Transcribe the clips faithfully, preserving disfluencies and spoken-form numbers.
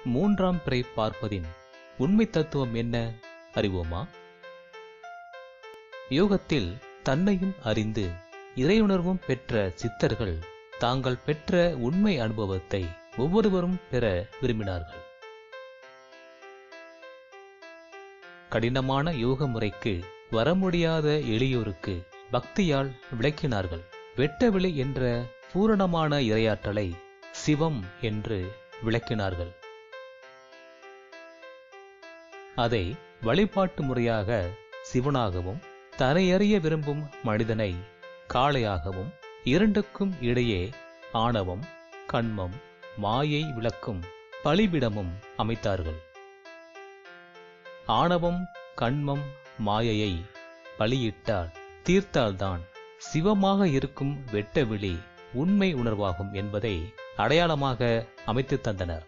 மூன்றாம் பிறை பார்ப்பதின் உண்மை தத்துவம் என்ன அறிவோமா? யோகத்தில் தன்னையும் அறிந்து இறையுணர்வும் பெற்ற சித்தர்கள் தாங்கள் பெற்ற உண்மை அனுபவத்தை ஒவ்வொருவரும் பெற விரும்பினார்கள். கடினமான யோக முறைக்கு வர முடியாத எளியோருக்கு பக்தியால் விளக்கினார்கள். வெட்டவெளி என்ற பூரணமான இறையாற்றலை சிவம் என்று விளக்கினார்கள். அதை வழிபாட்டு முறையாக சிவனாகவும், தரையறிய விரும்பும் மனிதனை காளையாகவும், இரண்டுக்கும் இடையே ஆணவம், கண்மம், மாயை விளக்கும் பலிபிடமும் அமைத்தார்கள். ஆணவம், கண்மம், மாயையை பலியிட்டால் தீர்த்தால்தான் சிவமாக இருக்கும் வெட்டவெளி உண்மை உணர்வாகும் என்பதை அடையாளமாக அமைத்து தந்தனர்.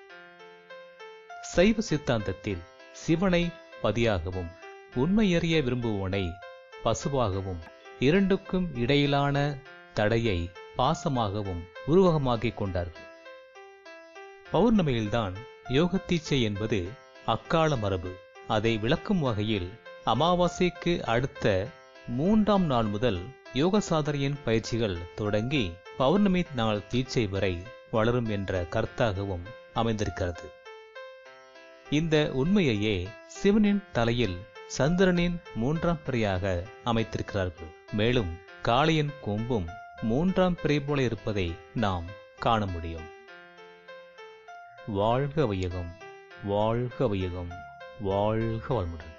சைவ சித்தாந்தத்தில் சிவனை பதியாகவும், உண்மையறிய விரும்புவோனை பசுவாகவும், இரண்டுக்கும் இடையிலான தடையை பாசமாகவும் உருவகமாக்கிக் கொண்டார்கள். பௌர்ணமியில்தான் யோகத்தீட்சை என்பது அக்கால மரபு. அதை விளக்கும் வகையில் அமாவாசைக்கு அடுத்த மூன்றாம் நாள் முதல் யோக சாதனையின் பயிற்சிகள் தொடங்கி பௌர்ணமி நாள் தீட்சை வரை வளரும் என்ற கருத்தாகவும் அமைந்திருக்கிறது. இந்த உண்மையையே சிவனின் தலையில் சந்திரனின் மூன்றாம் பிறையாக அமைத்திருக்கிறார்கள். மேலும் காளையின் கொம்பும் மூன்றாம் பிறை போல இருப்பதை நாம் காண முடியும். வாழ்க வையகம், வாழ்க வையகம், வாழ்க வளமுடன்.